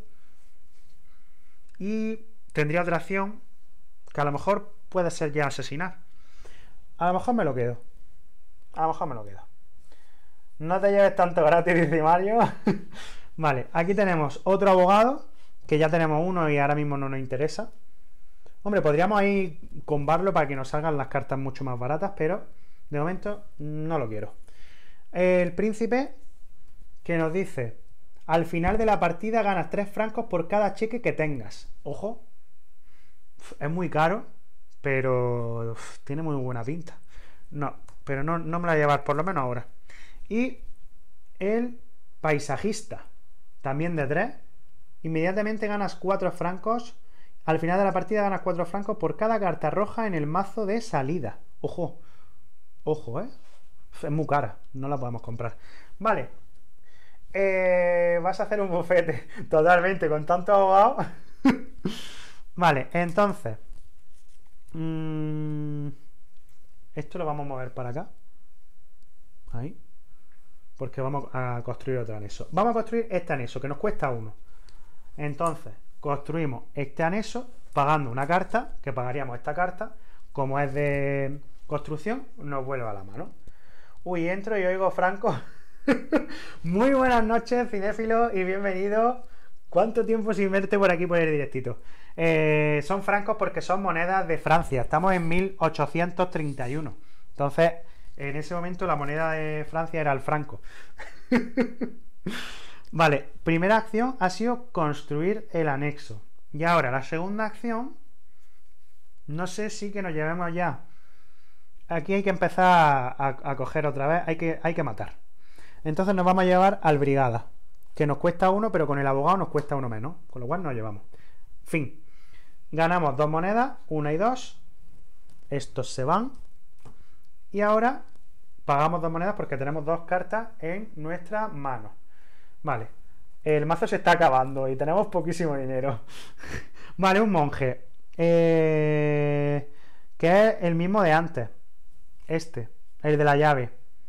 Y tendría otra acción que a lo mejor puede ser ya asesinar. A lo mejor me lo quedo. A lo mejor me lo quedo. No te lleves tanto gratis, dice Mario. Vale, aquí tenemos otro abogado, que ya tenemos uno y ahora mismo no nos interesa. Hombre, podríamos ahí combarlo para que nos salgan las cartas mucho más baratas, pero de momento no lo quiero. El príncipe, que nos dice: al final de la partida ganas 3 francos por cada cheque que tengas. Ojo, es muy caro, pero tiene muy buena pinta. No, pero no me la voy a llevar, por lo menos ahora. Y el paisajista, también de 3. Inmediatamente ganas 4 francos. Al final de la partida ganas 4 francos por cada carta roja en el mazo de salida. Ojo, ojo, es muy cara, no la podemos comprar. Vale, vas a hacer un bufete totalmente con tanto abogado. Vale, entonces esto lo vamos a mover para acá. Ahí. Porque vamos a construir otro anexo. Vamos a construir este anexo, que nos cuesta 1. Entonces, construimos este anexo pagando una carta, que pagaríamos esta carta. Como es de construcción, nos vuelve a la mano. Uy, entro y oigo Franco. Muy buenas noches, cinéfilos, y bienvenidos. ¿Cuánto tiempo sin verte por aquí por el directito? Son francos porque son monedas de Francia. Estamos en 1831. Entonces, en ese momento la moneda de Francia era el franco. Vale, primera acción ha sido construir el anexo. Y ahora la segunda acción, no sé si que nos llevemos ya. Aquí hay que empezar a coger otra vez, hay que matar. Entonces nos vamos a llevar al brigada, que nos cuesta 1, pero con el abogado nos cuesta 1 menos, con lo cual nos llevamos. Fin. Ganamos 2 monedas, 1 y 2. Estos se van. Y ahora pagamos 2 monedas porque tenemos 2 cartas en nuestra mano. Vale. El mazo se está acabando y tenemos poquísimo dinero. Vale, un monje. Que es el mismo de antes. Este, el de la llave.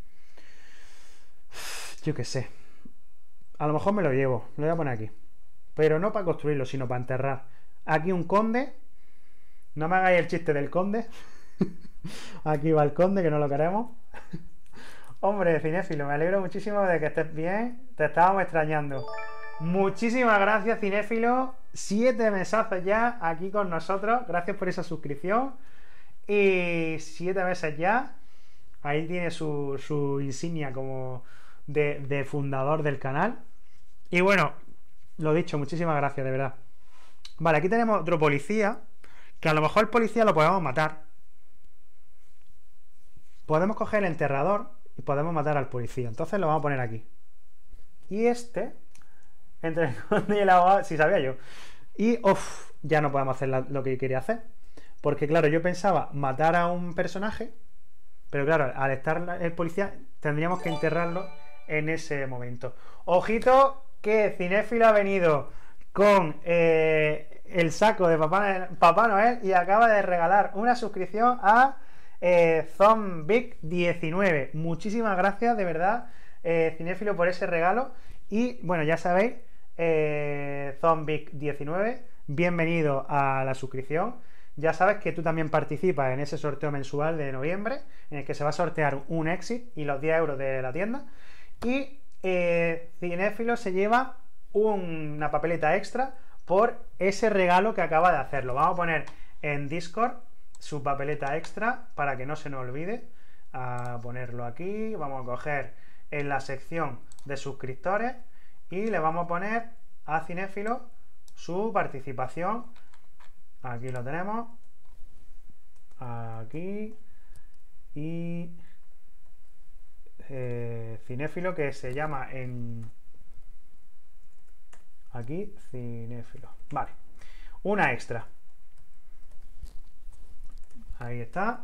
Yo qué sé. A lo mejor me lo llevo. Lo voy a poner aquí. Pero no para construirlo, sino para enterrar. Aquí un conde. No me hagáis el chiste del conde. Aquí va el conde, que no lo queremos. Hombre, cinéfilo, me alegro muchísimo de que estés bien. Te estábamos extrañando. Muchísimas gracias, cinéfilo. 7 mesazos ya aquí con nosotros. Gracias por esa suscripción. Y 7 meses ya. Ahí tiene su insignia como de fundador del canal. Y bueno, lo dicho, muchísimas gracias, de verdad. Vale, aquí tenemos otro policía, que a lo mejor el policía lo podemos matar. Podemos coger el enterrador y podemos matar al policía. Entonces lo vamos a poner aquí. Y este, entre el conde y el abogado, si sabía yo. Y, ya no podemos hacer lo que quería hacer. porque claro, yo pensaba matar a un personaje, pero claro, al estar el policía tendríamos que enterrarlo en ese momento. Ojito que Cinéfilo ha venido con el saco de Papá Noel y acaba de regalar una suscripción a Zombic19. Muchísimas gracias, de verdad, Cinéfilo, por ese regalo. Y bueno, ya sabéis, Zombic19, bienvenido a la suscripción. Ya sabes que tú también participas en ese sorteo mensual de noviembre, en el que se va a sortear un exit y los 10 euros de la tienda. Y Cinéfilo se lleva una papeleta extra por ese regalo que acaba de hacer. Lo vamos a poner en Discord, su papeleta extra, para que no se nos olvide. A ponerlo aquí. Vamos a coger en la sección de suscriptores y le vamos a poner a Cinéfilo su participación. Aquí lo tenemos, aquí, y Cinéfilo, que se llama en aquí Cinéfilo, vale, una extra, ahí está,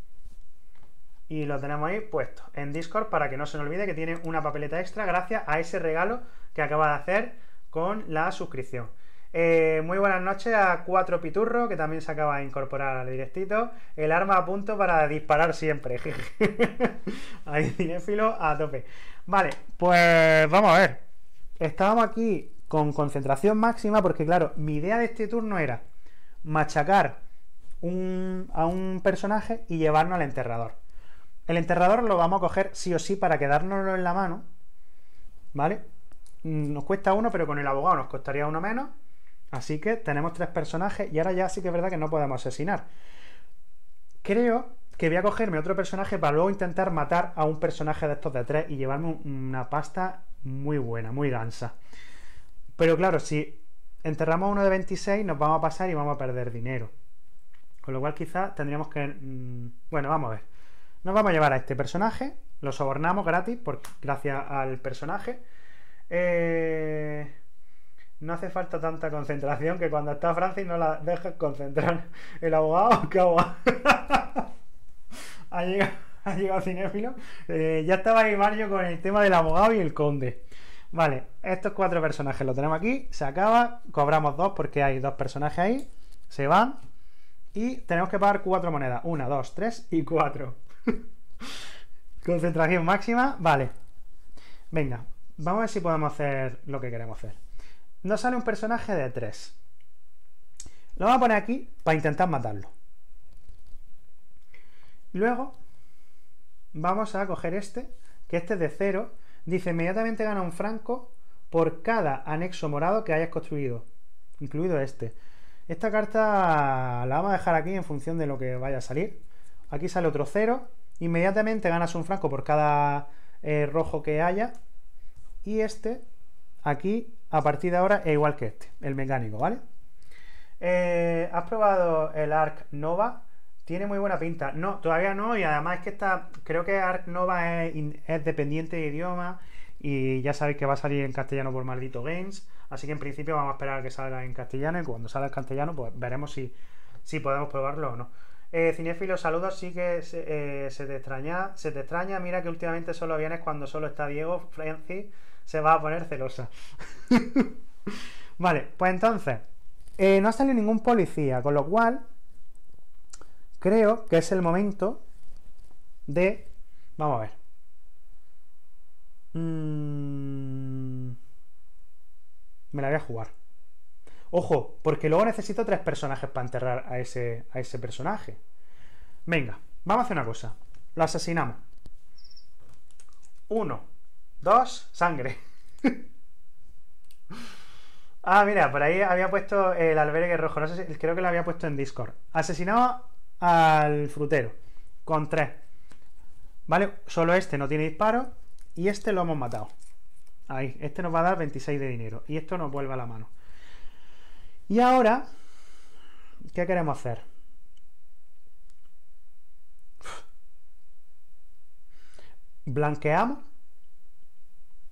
y lo tenemos ahí puesto en Discord para que no se nos olvide que tiene una papeleta extra gracias a ese regalo que acaba de hacer con la suscripción. Muy buenas noches a 4 Piturro, que también se acaba de incorporar al directito. El arma a punto para disparar siempre. Ahí, Cinéfilo a tope. Vale, pues vamos a ver. Estábamos aquí con concentración máxima porque, claro, mi idea de este turno era machacar a un personaje y llevarnos al enterrador. El enterrador lo vamos a coger sí o sí para quedárnoslo en la mano, ¿vale? Nos cuesta 1, pero con el abogado nos costaría 1 menos. Así que tenemos 3 personajes y ahora ya sí que es verdad que no podemos asesinar. Creo que voy a cogerme otro personaje para luego intentar matar a un personaje de estos de 3 y llevarme una pasta muy buena, muy gansa. Pero claro, si enterramos uno de 26 nos vamos a pasar y vamos a perder dinero. Con lo cual quizás tendríamos que... bueno, vamos a ver. Nos vamos a llevar a este personaje, lo sobornamos gratis gracias al personaje. No hace falta tanta concentración, que cuando está Francis no la dejes concentrar. El abogado, ¿qué abogado? ha llegado Cinéfilo. Ya estaba ahí Mario con el tema del abogado y el conde. Vale, estos 4 personajes los tenemos aquí. Se acaba, cobramos 2 porque hay 2 personajes ahí. Se van. Y tenemos que pagar 4 monedas. 1, 2, 3 y 4. Concentración máxima. Vale. Venga, vamos a ver si podemos hacer lo que queremos hacer. Nos sale un personaje de 3. Lo vamos a poner aquí para intentar matarlo. Luego vamos a coger este, que este es de 0. Dice, inmediatamente gana un franco por cada anexo morado que hayas construido, incluido este. Esta carta la vamos a dejar aquí en función de lo que vaya a salir. Aquí sale otro 0. Inmediatamente ganas un franco por cada rojo que haya. Y este, aquí, a partir de ahora, es igual que este, el mecánico, ¿vale? ¿Has probado el Ark Nova? Tiene muy buena pinta. No, todavía no, y además es que creo que Ark Nova es dependiente de idioma, y ya sabéis que va a salir en castellano por Maldito Games, así que en principio vamos a esperar a que salga en castellano, y cuando salga en castellano pues veremos si podemos probarlo o no. Cinéfilo, saludos, sí que se te extraña, mira que últimamente solo vienes cuando solo está Diego. Francis se va a poner celosa. Vale, pues entonces no ha salido ningún policía, con lo cual creo que es el momento de... Vamos a ver. Me la voy a jugar. Ojo, porque luego necesito 3 personajes para enterrar a ese personaje. Venga, vamos a hacer una cosa. Lo asesinamos. 1, 2, sangre. Ah, mira, por ahí había puesto el albergue rojo. No sé si, creo que lo había puesto en Discord. Asesinamos al frutero con 3. ¿Vale? Solo este no tiene disparo. Y este lo hemos matado. Ahí, este nos va a dar 26 de dinero. Y esto nos vuelve a la mano. Y ahora, ¿qué queremos hacer? ¿Blanqueamos?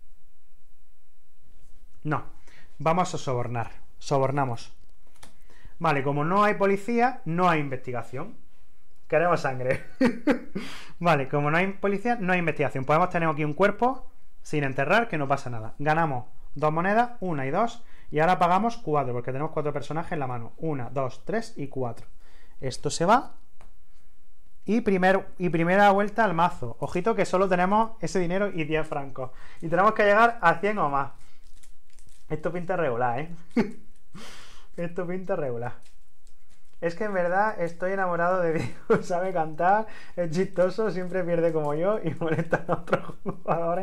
No. Vamos a sobornar. Sobornamos. Vale, como no hay policía, no hay investigación. Queremos sangre. Vale, como no hay policía, no hay investigación. Podemos tener aquí un cuerpo sin enterrar, que no pasa nada. Ganamos 2 monedas, 1 y 2. Y ahora pagamos 4, porque tenemos 4 personajes en la mano. 1, 2, 3 y 4. Esto se va. Y primera vuelta al mazo. Ojito que solo tenemos ese dinero y 10 francos. Y tenemos que llegar a 100 o más. Esto pinta regular, ¿eh? Esto pinta regular. Es que en verdad estoy enamorado de Diego. Sabe cantar, es chistoso, siempre pierde como yo y molesta a otros jugadores.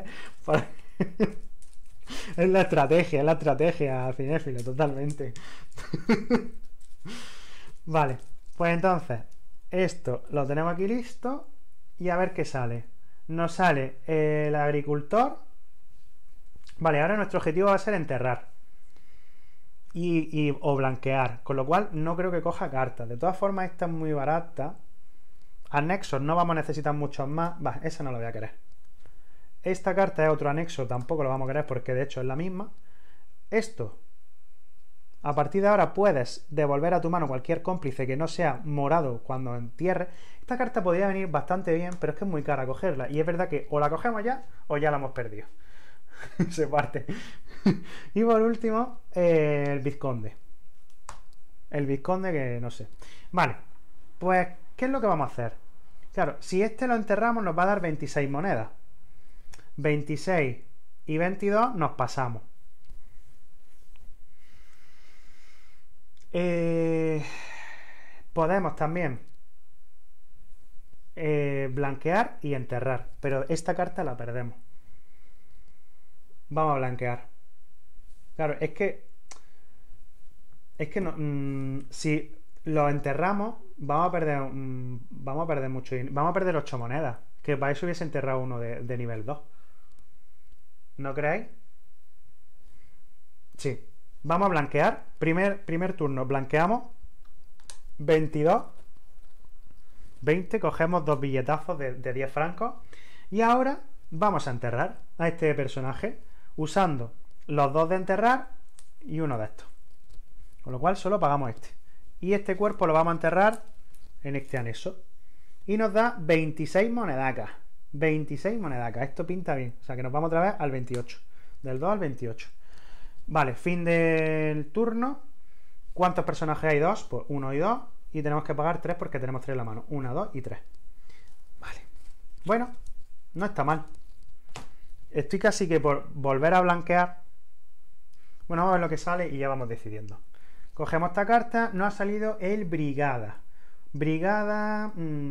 Es la estrategia, cinéfilo, totalmente. Vale, pues entonces, esto lo tenemos aquí listo. Y a ver qué sale. Nos sale el agricultor. Vale, ahora nuestro objetivo va a ser enterrar o blanquear, con lo cual no creo que coja cartas. De todas formas, esta es muy barata. Anexos no vamos a necesitar muchos más. Va, esa no la voy a querer. Esta carta es otro anexo, tampoco lo vamos a querer porque de hecho es la misma. Esto, a partir de ahora puedes devolver a tu mano cualquier cómplice que no sea morado cuando entierres. Esta carta podría venir bastante bien, pero es que es muy cara cogerla. Y es verdad que o la cogemos ya o ya la hemos perdido. Se parte. Y por último, el vizconde. El vizconde que no sé. Vale, pues, ¿qué es lo que vamos a hacer? Claro, si este lo enterramos nos va a dar 26 monedas. 26 y 22 nos pasamos. Podemos también blanquear y enterrar, pero esta carta la perdemos. Vamos a blanquear. Claro, es que no, si lo enterramos vamos a perder mucho dinero. Vamos a perder 8 monedas, que para eso hubiese enterrado uno de nivel 2. ¿No creéis? Sí. Vamos a blanquear. Primer turno, blanqueamos 22 20, cogemos 2 billetazos de 10 francos. Y ahora vamos a enterrar a este personaje usando los 2 de enterrar y uno de estos. Con lo cual solo pagamos este. Y este cuerpo lo vamos a enterrar en este anexo. Y nos da 26 monedacas. 26 monedacas. Esto pinta bien. O sea que nos vamos otra vez al 28. Del 2 al 28. Vale, fin del turno. ¿Cuántos personajes hay? 2. Pues 1 y 2. Y tenemos que pagar 3 porque tenemos 3 en la mano. 1, 2 y 3. Vale. Bueno, no está mal. Estoy casi que por volver a blanquear. Bueno, vamos a ver lo que sale y ya vamos decidiendo. Cogemos esta carta. Nos ha salido el Brigada. Brigada...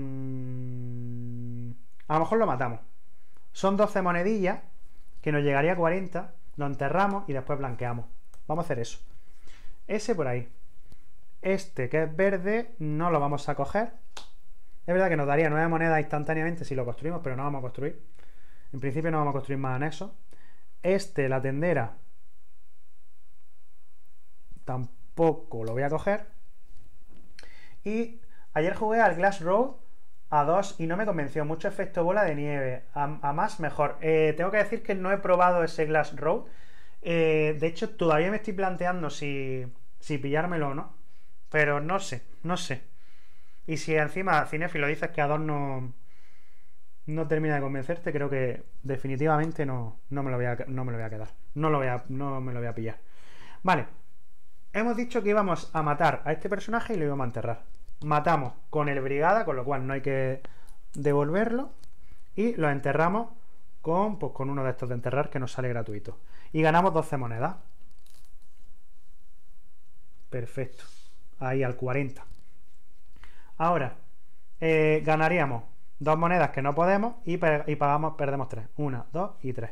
a lo mejor lo matamos. Son 12 monedillas, que nos llegaría a 40. Lo enterramos y después blanqueamos. Vamos a hacer eso. Ese por ahí. Este, que es verde, no lo vamos a coger. Es verdad que nos daría 9 monedas instantáneamente si lo construimos, pero no vamos a construir. En principio no vamos a construir más anexos. Este, la tendera, tampoco lo voy a coger. Y ayer jugué al Glass Road a 2 y no me convenció. Mucho efecto bola de nieve. A más, mejor. Tengo que decir que no he probado ese Glass Road. De hecho, todavía me estoy planteando si pillármelo o no. Pero no sé. Y si encima, cinéfilo, dices que a 2 no termina de convencerte, creo que definitivamente no me lo voy a quedar. No me lo voy a pillar. Vale. Hemos dicho que íbamos a matar a este personaje y lo íbamos a enterrar. Matamos con el Brigada, con lo cual no hay que devolverlo. Y lo enterramos con uno de estos de enterrar que nos sale gratuito. Y ganamos 12 monedas. Perfecto. Ahí al 40. Ahora, ganaríamos 2 monedas que no podemos y perdemos 3. 1, 2 y 3.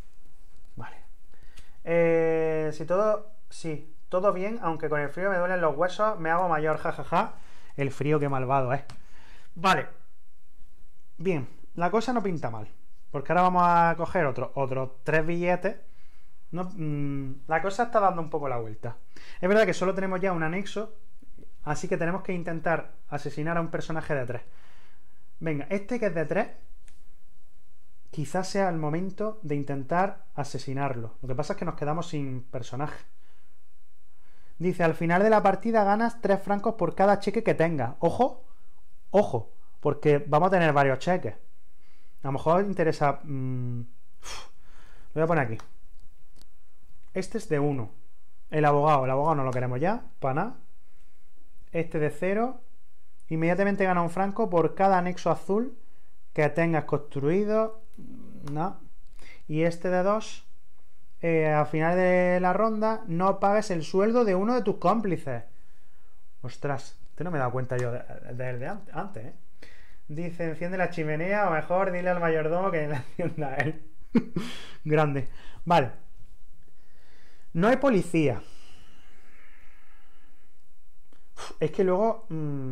Vale. Si todo bien, aunque con el frío me duelen los huesos, me hago mayor, jajaja. El frío, qué malvado es. Vale. Bien, la cosa no pinta mal. Porque ahora vamos a coger otros 3 billetes. La cosa está dando un poco la vuelta. Es verdad que solo tenemos ya un anexo. Así que tenemos que intentar asesinar a un personaje de 3. Venga, este que es de 3, quizás sea el momento de intentar asesinarlo. Lo que pasa es que nos quedamos sin personaje. Dice, al final de la partida ganas 3 francos por cada cheque que tengas. Ojo, ojo, porque vamos a tener varios cheques. A lo mejor interesa... lo voy a poner aquí. Este es de 1. El abogado no lo queremos ya, para nada. Este de 0. Inmediatamente gana un franco por cada anexo azul que tengas construido. No. Y este de 2. Al final de la ronda no pagues el sueldo de uno de tus cómplices. Ostras, este no me he dado cuenta yo de antes, ¿eh? Dice, enciende la chimenea o mejor dile al mayordomo que la encienda a él. Grande. Vale. No hay policía. Es que luego...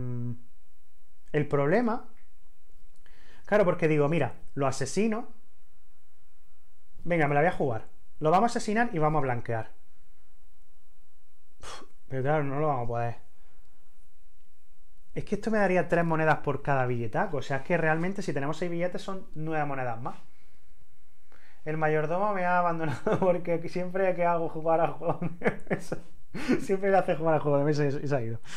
el problema... Claro, porque digo, mira, lo asesino. Venga, me la voy a jugar. Lo vamos a asesinar y vamos a blanquear. Pero claro, no lo vamos a poder. Es que esto me daría 3 monedas por cada billetaco. O sea, es que realmente si tenemos 6 billetes son 9 monedas más. El mayordomo me ha abandonado porque siempre que hago jugar al juego de mesa, siempre le hace jugar al juego de mesa y se ha ido.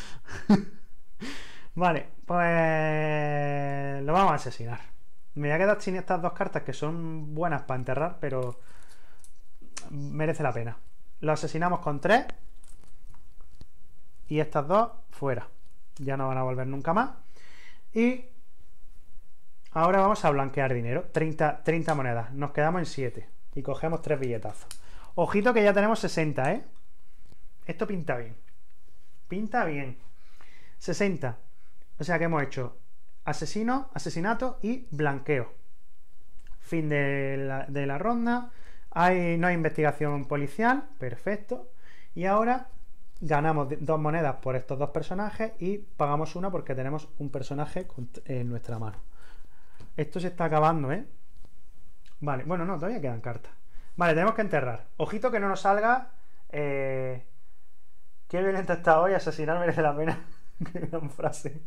Vale, pues lo vamos a asesinar. Me voy a quedar sin estas 2 cartas que son buenas para enterrar, pero merece la pena. Lo asesinamos con 3 y estas 2 fuera. Ya no van a volver nunca más. Y ahora vamos a blanquear dinero. 30 monedas. Nos quedamos en 7. Y cogemos 3 billetazos. Ojito que ya tenemos 60, ¿eh? Esto pinta bien. Pinta bien. 60. O sea que hemos hecho asesinato y blanqueo. Fin de la ronda. No hay investigación policial. Perfecto. Y ahora ganamos 2 monedas por estos 2 personajes y pagamos una porque tenemos un personaje en nuestra mano. Esto se está acabando, ¿eh? Vale, bueno, no, todavía quedan cartas. Vale, tenemos que enterrar. Ojito que no nos salga... Qué violento está hoy, asesinar merece la pena. Qué gran frase.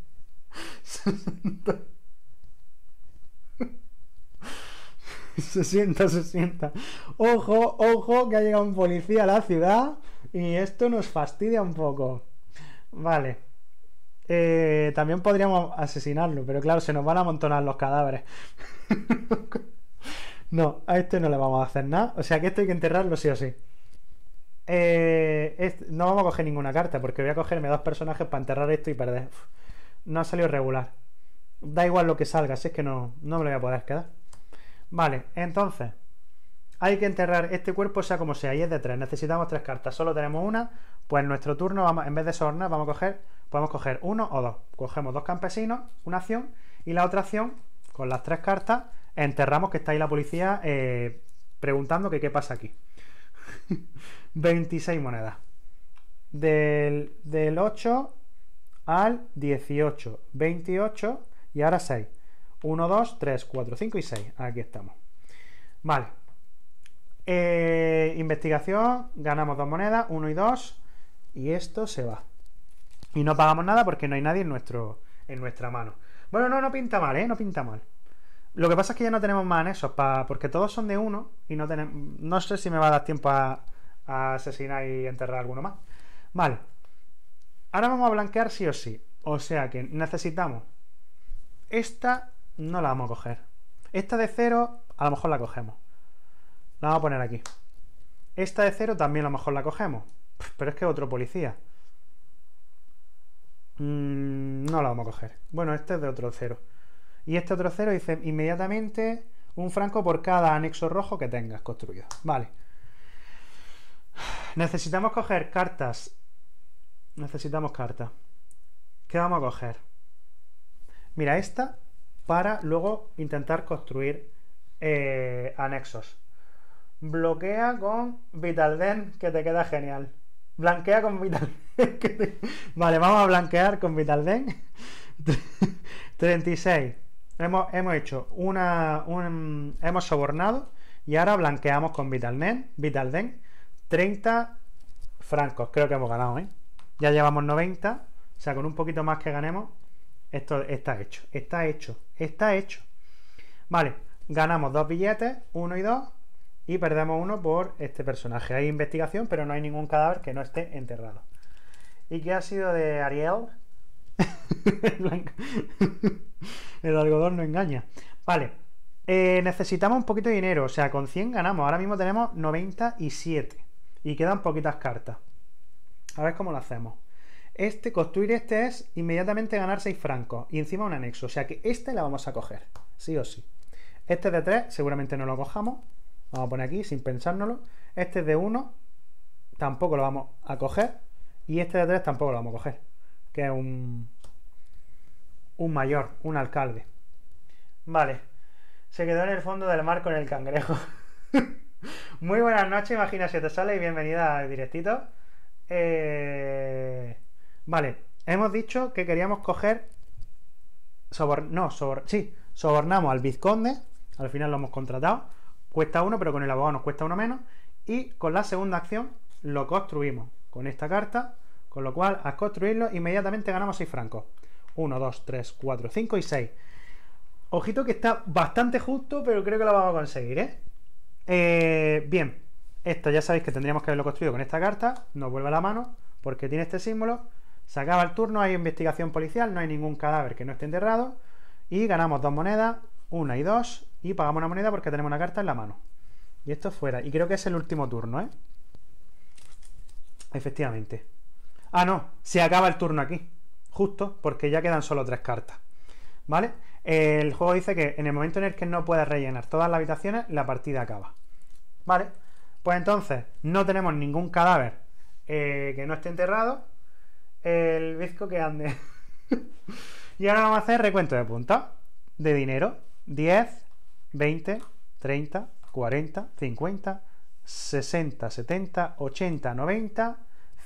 Se sienta. Ojo, que ha llegado un policía a la ciudad y esto nos fastidia un poco. Vale. También podríamos asesinarlo, pero claro, se nos van a amontonar los cadáveres. No, a este no le vamos a hacer nada. O sea que esto hay que enterrarlo sí o sí. No vamos a coger ninguna carta porque voy a cogerme 2 personajes para enterrar esto y perder. No ha salido regular. Da igual lo que salga, si es que no me lo voy a poder quedar. Vale, entonces hay que enterrar este cuerpo sea como sea y es de 3. Necesitamos 3 cartas, solo tenemos una. Pues en nuestro turno, en vez de sobornar, podemos coger 1 o 2. Cogemos 2 campesinos, una acción, y la otra acción, con las 3 cartas, enterramos que está ahí la policía preguntando que qué pasa aquí. 26 monedas. Del 8 al 18. 28 y ahora 6. 1, 2, 3, 4, 5 y 6. Aquí estamos. Vale. Investigación. Ganamos 2 monedas. 1 y 2. Y esto se va. Y no pagamos nada porque no hay nadie en nuestra mano. Bueno, no pinta mal, ¿eh? No pinta mal. Lo que pasa es que ya no tenemos más anexos porque todos son de 1 y no tenemos... No sé si me va a dar tiempo a asesinar y enterrar alguno más. Vale. Ahora vamos a blanquear sí o sí. O sea que necesitamos... Esta no la vamos a coger. Esta de 0 a lo mejor la cogemos. La vamos a poner aquí. Esta de 0 también a lo mejor la cogemos. Pero es que otro policía. No la vamos a coger. Bueno, este es de otro 0. Y este otro 0 dice inmediatamente un franco por cada anexo rojo que tengas construido. Vale. Necesitamos coger cartas. Necesitamos cartas. ¿Qué vamos a coger? Mira, esta para luego intentar construir anexos. Bloquea con Vitalden, que te queda genial. Blanquea con Vitalden. Vale, vamos a blanquear con Vitalden. 36. Hemos hecho hemos sobornado y ahora blanqueamos con Vitalden. 30 francos. Creo que hemos ganado, ¿eh? Ya llevamos 90. O sea, con un poquito más que ganemos, esto está hecho. Está hecho. Vale, ganamos 2 billetes, 1 y 2. Y perdemos 1 por este personaje. Hay investigación, pero no hay ningún cadáver que no esté enterrado. ¿Y qué ha sido de Ariel? El algodón no engaña. Vale. Necesitamos un poquito de dinero. O sea, con 100 ganamos. Ahora mismo tenemos 97. Y quedan poquitas cartas. A ver cómo lo hacemos. Construir este es inmediatamente ganar 6 francos. Y encima un anexo. O sea que este la vamos a coger. Sí o sí. Este de 3 seguramente no lo cojamos. Vamos a poner aquí sin pensárnoslo. Este es de 1. Tampoco lo vamos a coger. Y este de 3 tampoco lo vamos a coger. Que es un mayor, un alcalde. Vale. Se quedó en el fondo del mar con el cangrejo. Muy buenas noches, Imagina si te sale y bienvenida al directito. Vale, hemos dicho que queríamos coger sobornamos al vizconde. Al final lo hemos contratado. Cuesta 1, pero con el abogado nos cuesta 1 menos. Y con la segunda acción lo construimos con esta carta. Con lo cual, al construirlo, inmediatamente ganamos 6 francos. 1, 2, 3, 4, 5 y 6. Ojito que está bastante justo, pero creo que lo vamos a conseguir, bien, esto ya sabéis que tendríamos que haberlo construido con esta carta. Nos vuelve a la mano, porque tiene este símbolo. Se acaba el turno, hay investigación policial, no hay ningún cadáver que no esté enterrado. Y ganamos 2 monedas, 1 y 2. Y pagamos una moneda porque tenemos una carta en la mano. Y esto fuera. Y creo que es el último turno, Efectivamente. Ah, no, se acaba el turno aquí. Justo, porque ya quedan solo 3 cartas. ¿Vale? El juego dice que en el momento en el que no puedas rellenar todas las habitaciones, la partida acaba. ¿Vale? Pues entonces, no tenemos ningún cadáver que no esté enterrado. El bizco que ande. Y ahora vamos a hacer recuento de puntos. De dinero. 10, 20, 30, 40, 50, 60, 70, 80, 90,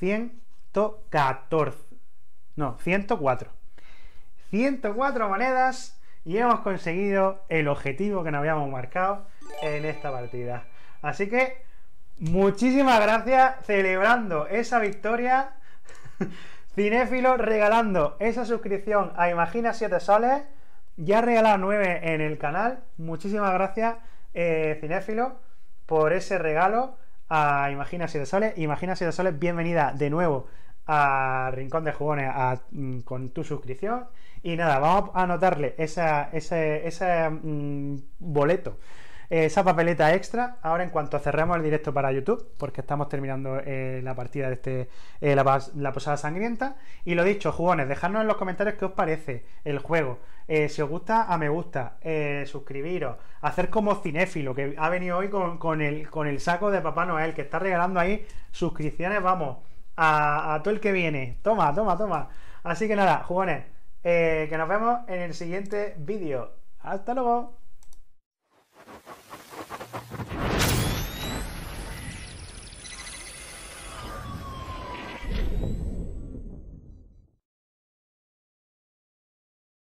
114. No, 104. 104 monedas y hemos conseguido el objetivo que nos habíamos marcado en esta partida. Así que muchísimas gracias, celebrando esa victoria. Cinéfilo regalando esa suscripción a Imagina 7 soles. Ya ha regalado 9 en el canal. Muchísimas gracias, Cinéfilo, por ese regalo a Imagina 7 soles. Imagina 7 soles, bienvenida de nuevo a Rincón de Jugones con tu suscripción. Y nada, vamos a anotarle ese boleto, esa papeleta extra ahora en cuanto cerremos el directo para YouTube, porque estamos terminando la partida de la posada sangrienta. Y lo dicho, jugones, dejadnos en los comentarios qué os parece el juego. Si os gusta, a me gusta, suscribiros, hacer como Cinéfilo, que ha venido hoy con el saco de Papá Noel, que está regalando ahí suscripciones, vamos, a todo el que viene. Toma. Así que nada, jugones, que nos vemos en el siguiente vídeo. Hasta luego.